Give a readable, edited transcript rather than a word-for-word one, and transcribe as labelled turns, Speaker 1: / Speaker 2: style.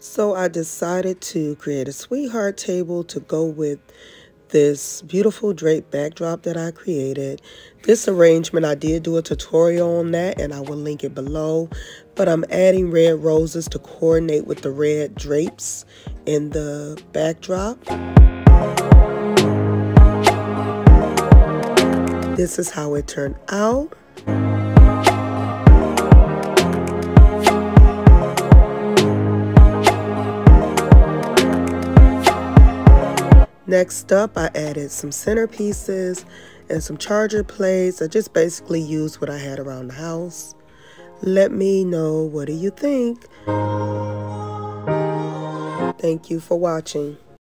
Speaker 1: So I decided to create a sweetheart table to go with this beautiful draped backdrop that I created. This arrangement, I did do a tutorial on that and I will link it below. But I'm adding red roses to coordinate with the red drapes in the backdrop. This is how it turned out. Next up, I added some centerpieces and some charger plates. I just basically used what I had around the house. Let me know, what do you think? Thank you for watching.